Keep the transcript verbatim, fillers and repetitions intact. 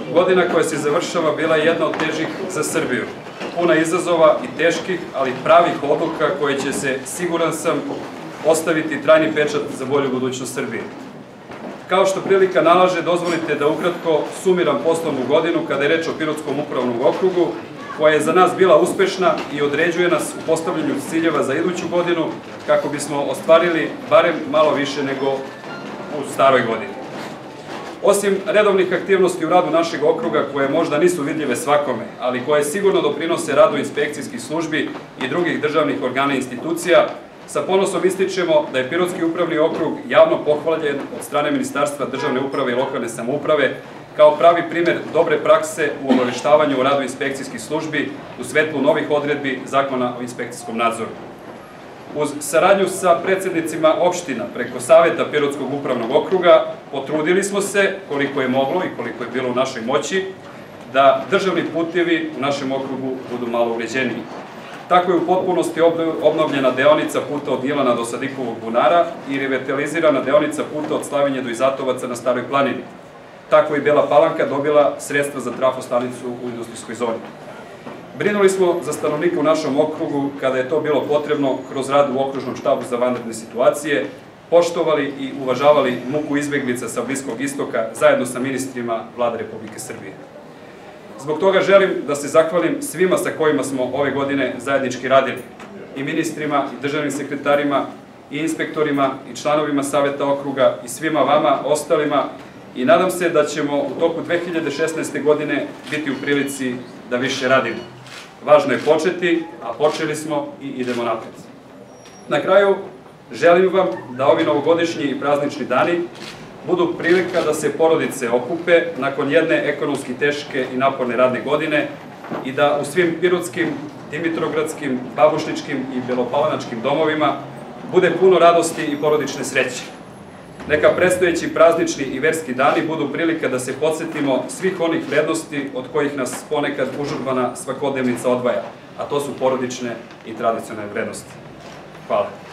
Godina koja se završava bila je jedna od težih za Srbiju. Puna izazova i teških, ali pravih odluka koje će se, siguran sam, ostaviti trajni pečat za bolju budućnost Srbije. Kao što prilika nalaže, dozvolite da ukratko sumiram poslovnu godinu kada je reč o Pirotskom upravnom okrugu, koja je za nas bila uspešna i određuje nas u postavljanju ciljeva za iduću godinu kako bismo ostvarili barem malo više nego u staroj godini. Osim redovnih aktivnosti u radu našeg okruga, koje možda nisu vidljive svakome, ali koje sigurno doprinose radu inspekcijskih službi i drugih državnih organa i institucija, sa ponosom ističemo da je Pirotski upravni okrug javno pohvaljen od strane Ministarstva državne uprave i lokalne samouprave kao pravi primer dobre prakse u obaveštavanju o radu inspekcijskih službi u svetlu novih odredbi Zakona o inspekcijskom nadzoru. Uz saradnju sa predsednicima opština preko Saveta Pirotskog upravnog okruga potrudili smo se, koliko je moglo i koliko je bilo u našoj moći, da državni putevi u našem okrugu budu malo uređeniji. Tako je u potpunosti obnovljena deonica puta od Gnjilana do Sadikovog bunara i revitalizirana deonica puta od Slavinje do Izatovaca na Staroj planini. Tako je Bela Palanka dobila sredstva za trafostanicu u industrijskoj zoni. Brinuli smo za stanovnike u našem okrugu kada je to bilo potrebno kroz rad u okružnom štabu za vanredne situacije, poštovali i uvažavali muku izbeglica sa Bliskog istoka zajedno sa ministrima Vlade Republike Srbije. Zbog toga želim da se zahvalim svima sa kojima smo ove godine zajednički radili, i ministrima, i državnim sekretarima, i inspektorima, i članovima Saveta okruga, i svima vama, ostalima, i nadam se da ćemo u toku dve hiljade šesnaeste. godine biti u prilici da više radimo. Važno je početi, a počeli smo i idemo napred. Na kraju, želim vam da ovi novogodišnji i praznični dani budu prilika da se porodice okupe nakon jedne ekonomski teške i naporne radne godine i da u svim pirotskim, dimitrogradskim, babušničkim i belopalanačkim domovima bude puno radosti i porodične sreće. Neka predstojeći praznični i verski dani budu prilika da se podsjetimo svih onih vrednosti od kojih nas ponekad užurbana svakodnevnica odvaja, a to su porodične i tradicionalne vrednosti. Hvala.